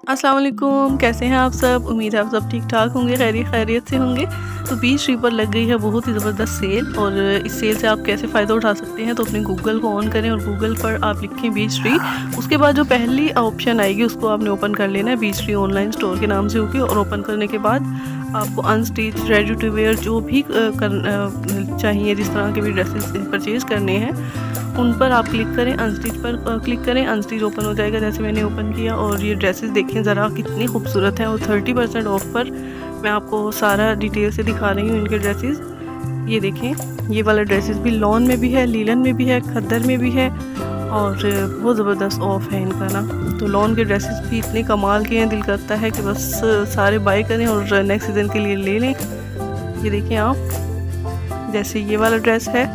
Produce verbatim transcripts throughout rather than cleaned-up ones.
अस्सलाम वालेकुम, कैसे हैं आप सब। उम्मीद है आप सब ठीक ठाक होंगे, खैरियत खैरियत से होंगे। तो बीच ट्री पर लग गई है बहुत ही ज़बरदस्त सेल, और इस सेल से आप कैसे फ़ायदा उठा सकते हैं। तो अपने गूगल को ऑन करें और गूगल पर आप लिखें बीच ट्री। उसके बाद जो पहली ऑप्शन आएगी उसको आपने ओपन कर लेना है। बीच ट्री ऑनलाइन स्टोर के नाम से होगी, और ओपन करने के बाद आपको अनस्टिच, रेडी टू वेयर जो भी कर चाहिए, जिस तरह के भी ड्रेसेस परचेज़ करने हैं उन पर आप क्लिक करें। अनस्टिच पर क्लिक करें, अनस्टिच ओपन हो जाएगा जैसे मैंने ओपन किया। और ये ड्रेसेस देखें ज़रा कितनी खूबसूरत हैं, और थर्टी परसेंट ऑफ पर मैं आपको सारा डिटेल से दिखा रही हूँ इनके ड्रेसेस। ये देखें, ये वाला ड्रेसेस भी लॉन में भी है, लीलन में भी है, खद्दर में भी है, और बहुत ज़बरदस्त ऑफ है इनका ना। तो लॉन के ड्रेसेस भी इतने कमाल के हैं, दिल करता है कि बस सारे बाय करें और नेक्स्ट सीज़न के लिए ले लें। ये देखें आप, जैसे ये वाला ड्रेस है,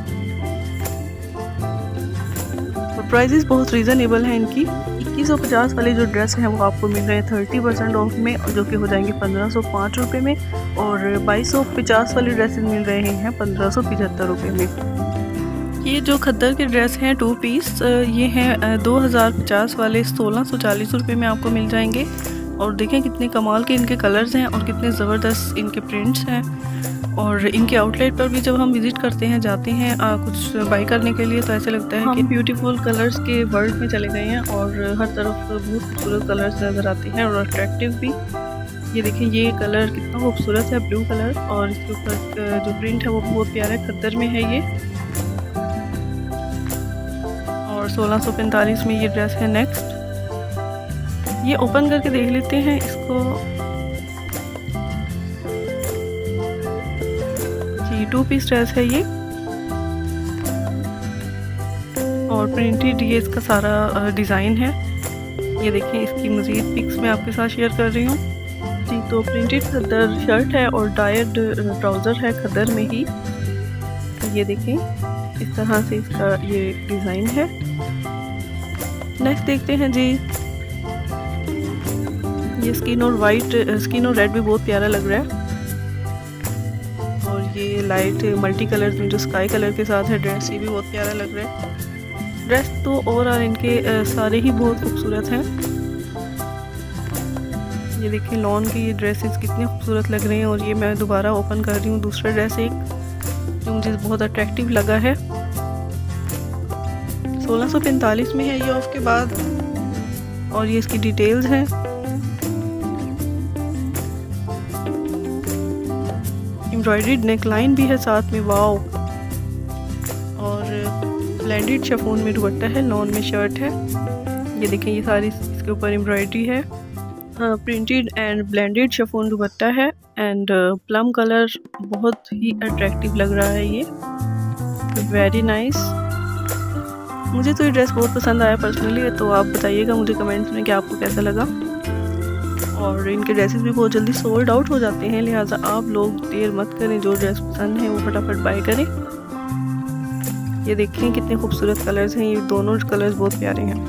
प्राइजेस बहुत रीज़नेबल हैं इनकी। इक्कीस सौ पचास वाले जो ड्रेस हैं वो आपको मिल रहे हैं थर्टी परसेंट ऑफ में, जो कि हो जाएंगे पंद्रह सौ पाँच रुपये में। और बाईस सौ पचास वाले ड्रेसेस मिल रहे हैं पंद्रह सौ पचहत्तर रुपये में। ये जो खद्दर के ड्रेस हैं टू पीस, ये हैं दो हज़ार पचास वाले सोलह सौ चालीस रुपये में आपको मिल जाएंगे। और देखें कितने कमाल के इनके कलर्स हैं और कितने ज़बरदस्त इनके प्रिंट्स हैं। और इनके आउटलेट पर भी जब हम विज़िट करते हैं, जाते हैं आ, कुछ बाई करने के लिए, तो ऐसे लगता है कि ब्यूटीफुल कलर्स के वर्ल्ड में चले गए हैं, और हर तरफ बहुत खूबसूरत कलर्स नज़र आते हैं और अट्रैक्टिव भी। ये देखिए, ये कलर कितना खूबसूरत है, ब्लू कलर, और इसके ऊपर जो प्रिंट है वो बहुत प्यारा है, खद्दर में है ये। और सोलह सौ पैंतालीस में ये ड्रेस है। नेक्स्ट ये ओपन करके देख लेते हैं इसको। टू पीस ड्रेस है ये, और प्रिंटेड ये इसका सारा डिज़ाइन है। ये देखिए, इसकी मज़ीद पिक्स मैं आपके साथ शेयर कर रही हूँ जी। तो प्रिंटेड खद्दर शर्ट है और डायड ट्राउज़र है खद्दर में ही। ये देखें, इस तरह से इसका ये डिज़ाइन है। नेक्स्ट देखते हैं जी। ये स्किन और वाइट, स्किन और रेड भी बहुत प्यारा लग रहा है। ये लाइट मल्टी कलर्स में जो स्काई कलर के साथ है ड्रेस, ये भी बहुत प्यारा लग रहा है। ड्रेस तो ओवरऑल इनके सारे ही बहुत खूबसूरत हैं। ये देखिए, लॉन की ये ड्रेसेस कितने खूबसूरत लग रहे हैं। और ये मैं दोबारा ओपन कर रही हूँ दूसरा ड्रेस एक, जो मुझे बहुत अट्रैक्टिव लगा है। सोलह सौ पैंतालीस में है ये ऑफ के बाद, और ये इसकी डिटेल्स हैं। एम्ब्रॉयडर्ड नेकलाइन भी है साथ में, वाओ। और ब्लेंडेड शिफॉन में दुपट्टा है, लॉन में शर्ट है। ये देखें, ये सारी इसके ऊपर एम्ब्रॉयडरी है। Printed and blended chiffon dupatta है, एंड प्लम कलर बहुत ही अट्रैक्टिव लग रहा है ये, वेरी नाइस। मुझे तो ये ड्रेस बहुत पसंद आया पर्सनली। तो आप बताइएगा मुझे कमेंट्स में कि आपको कैसा लगा। और इनके ड्रेसेस भी बहुत जल्दी सोल्ड आउट हो जाते हैं, लिहाजा आप लोग देर मत करें, जो ड्रेस पसंद है वो फटाफट बाय करें। ये देखें कितने खूबसूरत कलर्स हैं, ये दोनों कलर्स बहुत प्यारे हैं।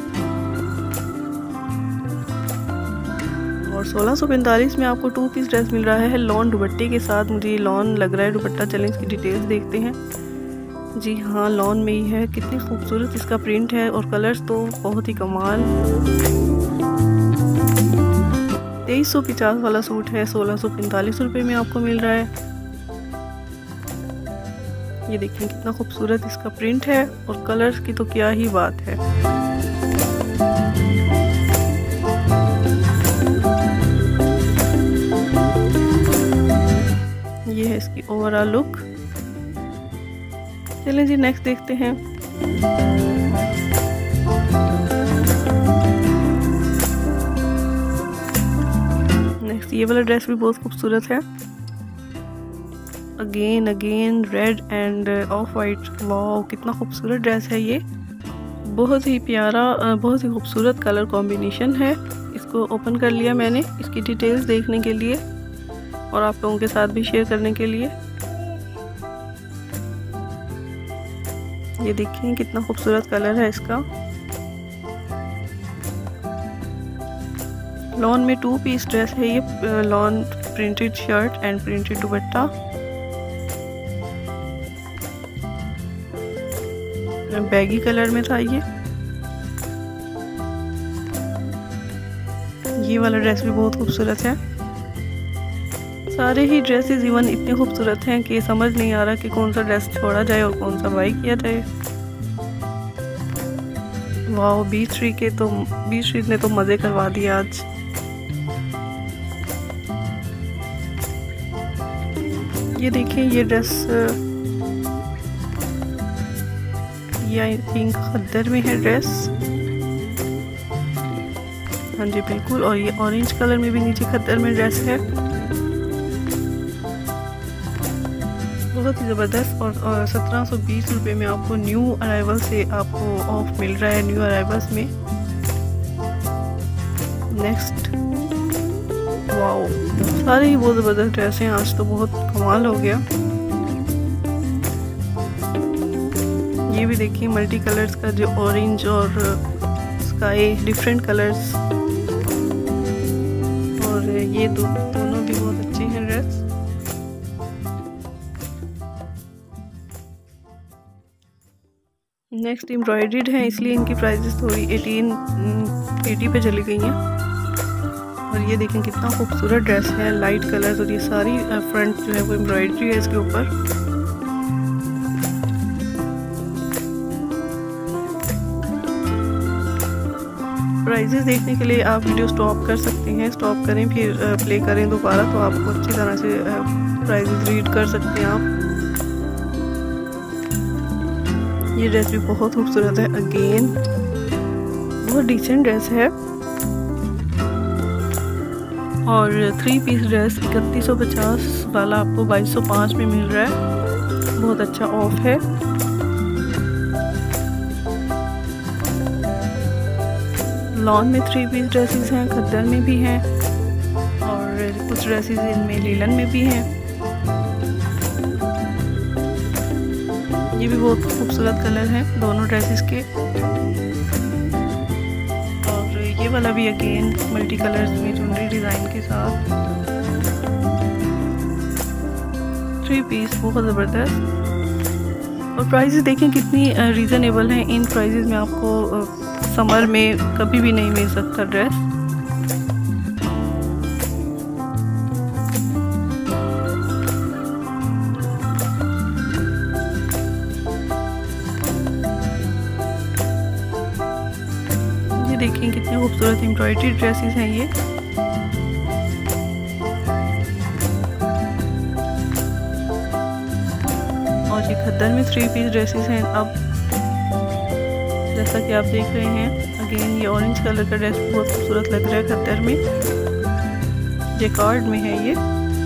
और सोलह सौ पैंतालीस में आपको टू पीस ड्रेस मिल रहा है लॉन दुपट्टे के साथ। मुझे ये लॉन लग रहा है दुपट्टा। चलें इसकी डिटेल्स देखते हैं जी। हाँ, लॉन में ही है। कितनी खूबसूरत इसका प्रिंट है, और कलर्स तो बहुत ही कमाल। तेईस सौ पचास वाला सूट है, सोलह सौ पैंतालीस रुपये में आपको मिल रहा है। ये देखें कितना खूबसूरत इसका प्रिंट है, और कलर्स की तो क्या ही बात है। ये है इसकी ओवरऑल लुक। चलें जी, नेक्स्ट देखते हैं। ये वाला ड्रेस भी बहुत खूबसूरत है। Again again red and off white, wow कितना खूबसूरत ड्रेस है ये। बहुत ही प्यारा, बहुत ही खूबसूरत कलर कॉम्बिनेशन है। इसको ओपन कर लिया मैंने इसकी डिटेल्स देखने के लिए, और आप लोगों के साथ भी शेयर करने के लिए। ये देखिए कितना खूबसूरत कलर है इसका। लॉन में टू पीस ड्रेस है ये, lawn printed shirt and printed dupatta. Beige colour में था ये। ये वाला ड्रेस भी बहुत खूबसूरत है। सारे ही ड्रेसेस इवन इतने खूबसूरत हैं कि समझ नहीं आ रहा कि कौन सा ड्रेस छोड़ा जाए और कौन सा बाई किया जाए। वाह, बीच ट्री के तो बीच ट्री ने तो मज़े करवा दिए आज। ये देखिए ये ड्रेस, ये आई थिंक खद्दर में है ड्रेस। हाँ जी बिल्कुल, और ये ऑरेंज कलर में भी नीचे खद्दर में ड्रेस है। बहुत ही ज़बरदस्त। और सत्रह सौ बीस रुपये में आपको न्यू अराइवल से आपको ऑफ मिल रहा है, न्यू अराइवल्स में। नेक्स्ट, वाओ, सारे ही बहुत ज़बरदस्त ड्रेस हैं। आज तो बहुत कमाल हो गया। ये भी देखिए मल्टी कलर्स का, जो ऑरेंज और स्काई, डिफरेंट कलर्स, और ये दो दोनों भी बहुत अच्छे हैं ड्रेस। नेक्स्ट एम्ब्रॉयडर्ड है, इसलिए इनकी प्राइसेस थोड़ी एटीन एटी पे चली गई हैं। और ये देखें कितना खूबसूरत ड्रेस है, लाइट कलर्स, और ये सारी फ्रंट जो है वो एम्ब्रॉयडरी है इसके ऊपर। प्राइजेस देखने के लिए आप वीडियो स्टॉप कर सकते हैं, स्टॉप करें फिर प्ले करें दोबारा, तो आपको अच्छी तरह से प्राइजेस रीड कर सकते हैं आप। ये ड्रेस भी बहुत खूबसूरत है, अगेन बहुत डिसेंट ड्रेस है। और थ्री पीस ड्रेस इकतीस सौ पचास वाला आपको बाईस सौ पाँच में मिल रहा है, बहुत अच्छा ऑफ है। लॉन में थ्री पीस ड्रेसेस हैं, खद्दर में भी हैं, और कुछ ड्रेसेस इनमें लीलन में भी हैं। ये भी बहुत खूबसूरत कलर हैं दोनों ड्रेसेस के। और ये वाला भी अगेन मल्टी कलर्स में चुनरी डिज़ाइन के साथ थ्री पीस, बहुत ज़बरदस्त। और प्राइसेस देखें कितनी रीज़नेबल हैं। इन प्राइसेस में आपको समर में कभी भी नहीं मिल सकता ड्रेस। ये देखिए कितने खूबसूरत एम्ब्रॉयडरी ड्रेसेस हैं ये। और ये खद्दर में थ्री पीस ड्रेसेस हैं। अब जैसा कि आप देख रहे हैं, अगेन ये ऑरेंज कलर का ड्रेस बहुत खूबसूरत लग रहा है खद्दर में, जैकार्ड में है ये।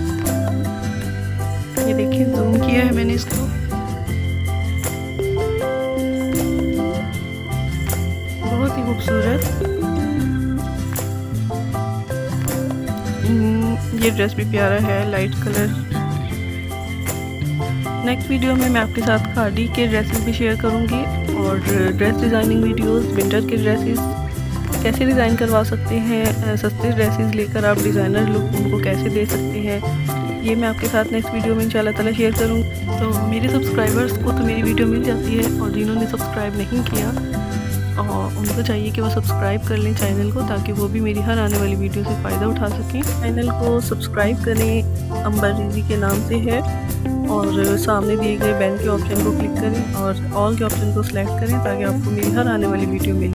ये देखिए जूम किया है मैंने इसको। बहुत ही खूबसूरत। ये ड्रेस भी प्यारा है, लाइट कलर। नेक्स्ट वीडियो में मैं आपके साथ खादी के ड्रेसेस भी शेयर करूंगी, और ड्रेस डिज़ाइनिंग वीडियोस, विंटर के ड्रेसेस कैसे डिज़ाइन करवा सकते हैं, सस्ते ड्रेसेस लेकर आप डिज़ाइनर लुक उनको कैसे दे सकते हैं, ये मैं आपके साथ नेक्स्ट वीडियो में इंशाल्लाह ताला शेयर करूँगी। तो मेरे सब्सक्राइबर्स को तो मेरी वीडियो मिल जाती है, और जिन्होंने सब्सक्राइब नहीं किया और उनको चाहिए कि वो सब्सक्राइब कर लें चैनल को, ताकि वो भी मेरी हर आने वाली वीडियो से फ़ायदा उठा सकें। चैनल को सब्सक्राइब करें, अंबर रिजी के नाम से है, और सामने दिए गए बेल के ऑप्शन को क्लिक करें और ऑल के ऑप्शन को सिलेक्ट करें, ताकि आपको मेरी हर आने वाली वीडियो मिले।